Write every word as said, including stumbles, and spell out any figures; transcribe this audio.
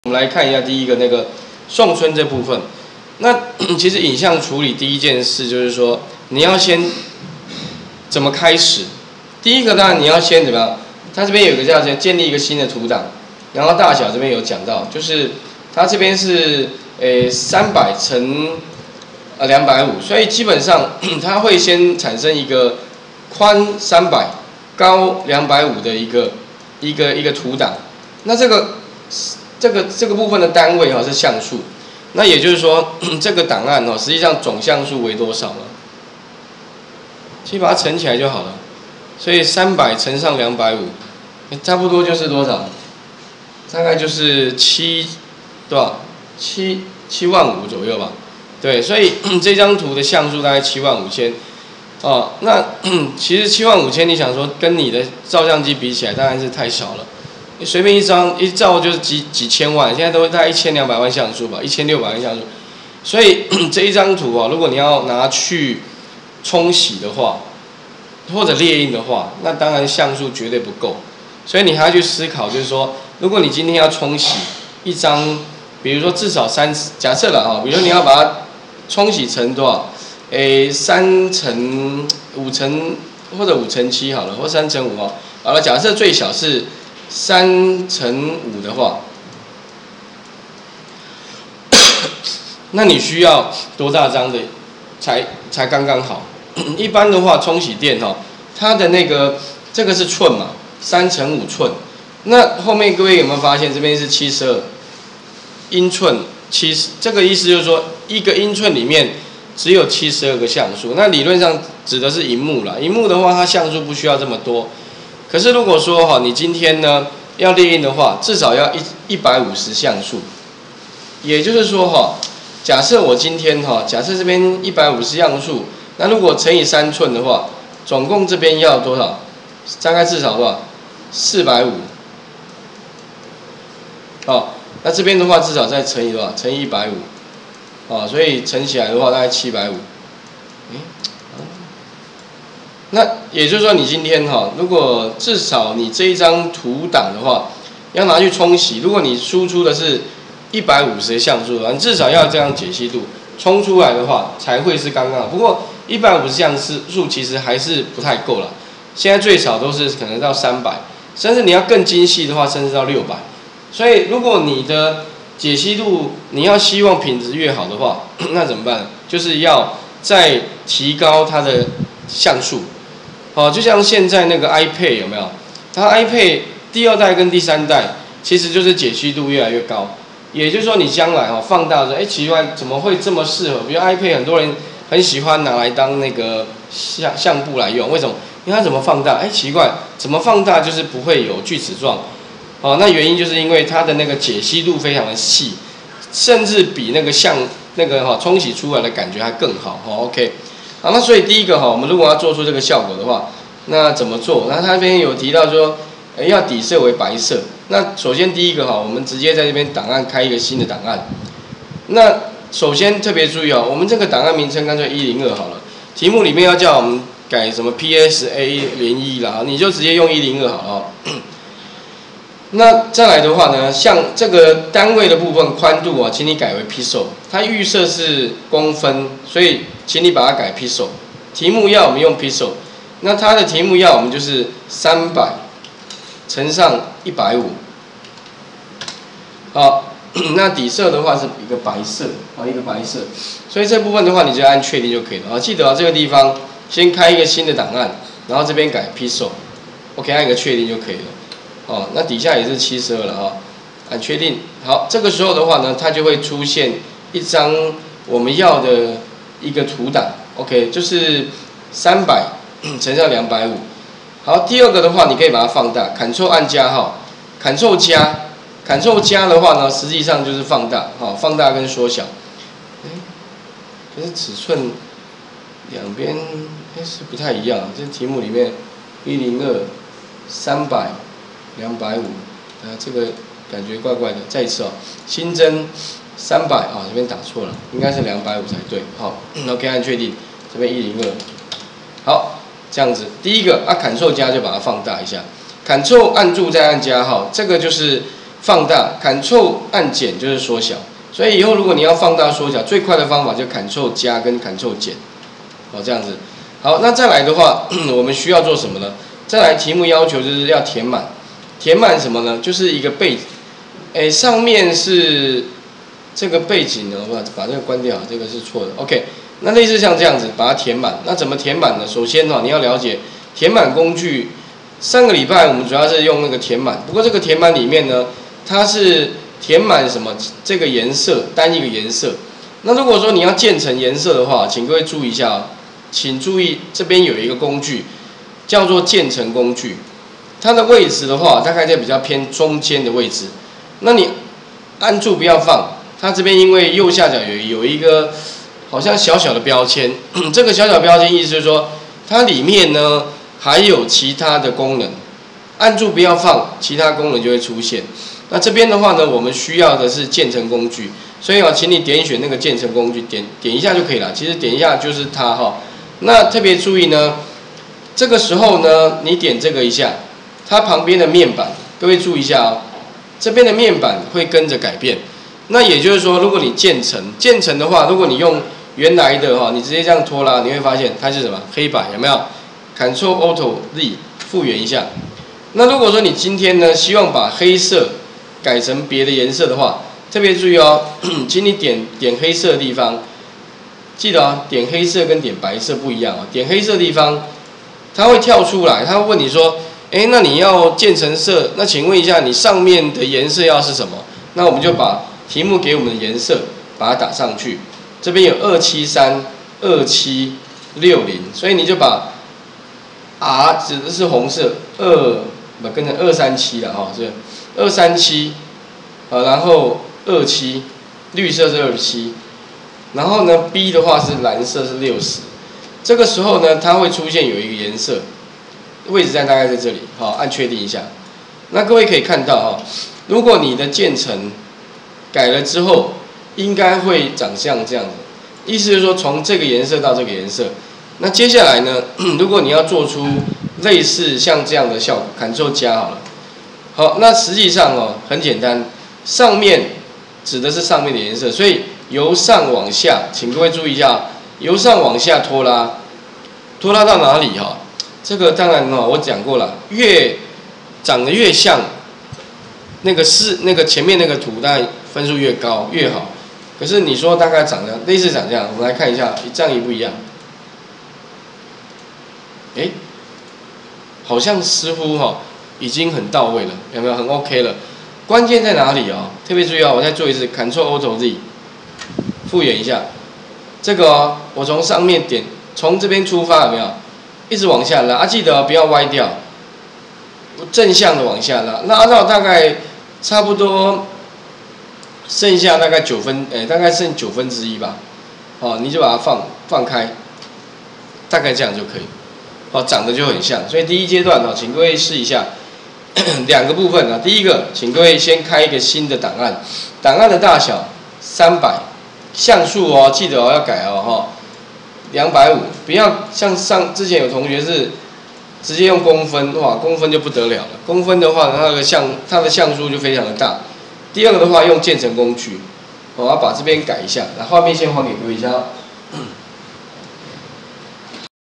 我们来看一下第一个那个送春这部分。那其实影像处理第一件事就是说，你要先怎么开始？第一个当然你要先怎么样？它这边有一个叫做建立一个新的图档，然后大小这边有讲到，就是它这边是诶三百乘呃两百五，所以基本上它会先产生一个宽三百、高两百五的一个一个一个图档。那这个这个这个部分的单位哈是像素，那也就是说这个档案哦，实际上总像素为多少呢？其实把它乘起来就好了。所以三百乘上两百五，差不多就是多少？大概就是七多少？七七万五左右吧。对，所以这张图的像素大概七万五千。哦，那其实七万五千，你想说跟你的照相机比起来，当然是太少了。你随便一张一照就是几几千万，现在都大概一千两百万像素吧，一千六百万像素。所以这一张图啊，如果你要拿去冲洗的话，或者列印的话，那当然像素绝对不够。所以你还要去思考，就是说，如果你今天要冲洗一张，比如说至少三，假设了哈，比如说你要把它冲洗成多少？诶，三乘五乘或者五乘七好了，或三乘五哦。好了，假设最小是三乘五的话，那你需要多大张的才才刚刚好？一般的话，冲洗店哈，它的那个这个是寸嘛，三乘五寸。那后面各位有没有发现这边是七十二英寸？七十，这个意思就是说，一个英寸里面只有七十二个像素。那理论上指的是萤幕啦，萤幕的话，它像素不需要这么多。可是如果说哈，你今天呢要列印的话，至少要一一百五十像素。也就是说哈，假设我今天哈，假设这边一百五十像素。那如果乘以三寸的话，总共这边要多少？大概至少多少？四百五。哦，那这边的话至少再乘以多少？乘以一百五。哦，所以乘起来的话大概七百五。嗯，那也就是说你今天哈，如果至少你这一张图档的话，要拿去冲洗，如果你输出的是一百五十的像素，你至少要这样解析度，冲出来的话才会是刚刚好。不过一百五十像素其实还是不太够了，现在最少都是可能到三百，甚至你要更精细的话，甚至到六百。所以如果你的解析度你要希望品质越好的话，那怎么办？就是要再提高它的像素。好，就像现在那个 iPad 有没有？它 iPad 第二代跟第三代其实就是解析度越来越高，也就是说你将来哦放大的时候，哎，奇怪怎么会这么适合？比如 iPad 很多人很喜欢拿来当那个相相簿来用，为什么？因为它怎么放大？哎，奇怪，怎么放大就是不会有锯齿状？哦，那原因就是因为它的那个解析度非常的细，甚至比那个像那个哈、哦、冲洗出来的感觉还更好。哦 ，OK， 好，那所以第一个哈、哦，我们如果要做出这个效果的话，那怎么做？那它这边有提到说，哎，要底色为白色。那首先第一个哈、哦，我们直接在这边档案开一个新的档案。那首先特别注意哦，我们这个档案名称干脆一零二好了。题目里面要叫我们改什么 P S A 零一啦，你就直接用一零二好了哦。那再来的话呢，像这个单位的部分宽度啊，请你改为 pixel， 它预设是公分，所以请你把它改 pixel。题目要我们用 pixel， 那它的题目要我们就是三百乘上一百五。好。那底色的话是一个白色，啊，一个白色，所以这部分的话你就按确定就可以了啊。记得啊，这个地方先开一个新的档案，然后这边改 pixel，OK， 按一个确定就可以了。哦，那底下也是七十二了啊，按确定。好，这个时候的话呢，它就会出现一张我们要的一个图档 ，OK， 就是三百乘上两百五。好，第二个的话，你可以把它放大 ，Ctrl 按加号 ，Ctrl 加。Ctrl 加的话呢，实际上就是放大，好，放大跟缩小。哎，可是尺寸两边哎是不太一样，这题目里面一零二、三百、两百五，啊，这个感觉怪怪的。再一次哦，新增三百啊，这边打错了，应该是两百五才对。好 ，OK， 按确定，这边一零二。好，这样子，第一个啊 ，Ctrl 加就把它放大一下 ，Ctrl 按住再按加号，这个就是。 放大 ，Ctrl 按减就是缩小。所以以后如果你要放大缩小，最快的方法就 Ctrl 加跟 Ctrl 减，哦这样子。好，那再来的话，我们需要做什么呢？再来题目要求就是要填满，填满什么呢？就是一个背景，哎，上面是这个背景呢，我把这个关掉，这个是错的。OK， 那类似像这样子把它填满，那怎么填满呢？首先哦，你要了解填满工具。上个礼拜我们主要是用那个填满，不过这个填满里面呢，它是填满什么？这个颜色单一个颜色。那如果说你要渐层颜色的话，请各位注意一下哦，请注意这边有一个工具叫做渐层工具，它的位置的话大概在比较偏中间的位置。那你按住不要放，它这边因为右下角有有一个好像小小的标签，这个小小标签意思就是说它里面呢还有其他的功能，按住不要放，其他功能就会出现。那这边的话呢，我们需要的是渐层工具，所以啊，请你点选那个渐层工具，点点一下就可以了。其实点一下就是它哈。那特别注意呢，这个时候呢，你点这个一下，它旁边的面板，各位注意一下哦，这边的面板会跟着改变。那也就是说，如果你渐层，渐层的话，如果你用原来的哈，你直接这样拖拉，你会发现它是什么黑白，有没有 ？Ctrl Alt Z 复原一下。那如果说你今天呢，希望把黑色改成别的颜色的话，特别注意哦，请你点点黑色的地方，记得哦，点黑色跟点白色不一样哦。点黑色的地方，它会跳出来，它会问你说，哎，那你要渐层色，那请问一下，你上面的颜色要是什么？那我们就把题目给我们的颜色把它打上去。这边有二七三、二七六零，所以你就把 R 指的是红色，二不跟着二三七了哈，是二三七，啊，然后二七，绿色是二七，然后呢 B 的话是蓝色是六十，这个时候呢它会出现有一个颜色，位置在大概在这里，好，按确定一下。那各位可以看到哈，如果你的渐层改了之后，应该会长像这样子，意思就是说从这个颜色到这个颜色。那接下来呢，如果你要做出类似像这样的效果 ，Ctrl 加好了。好，那实际上哦很简单，上面指的是上面的颜色，所以由上往下，请各位注意一下，由上往下拖拉，拖拉到哪里哈？这个当然哦，我讲过了，越长得越像那个是那个前面那个图，当然分数越高越好。可是你说大概长得类似长这样，我们来看一下，这样一不一样？哎，好像似乎哈、哦、已经很到位了，有没有很 OK 了？关键在哪里哦？特别注意哦，我再做一次 ，Ctrl Alt Z， 复原一下。这个哦，我从上面点，从这边出发有没有？一直往下拉啊，记得、哦、不要歪掉，正向的往下拉，拉到大概差不多剩下大概九分，哎，大概剩九分之一吧。哦，你就把它放放开，大概这样就可以。哦，长得就很像，所以第一阶段哦，请各位试一下两个部分啊。第一个，请各位先开一个新的档案，档案的大小三百，像素哦，记得哦要改哦哈，两百五，不要像上之前有同学是直接用公分，哇，公分就不得了了。公分的话，它的像它的像素就非常的大。第二个的话，用渐层工具，我要把这边改一下，那画面先还给各位一下。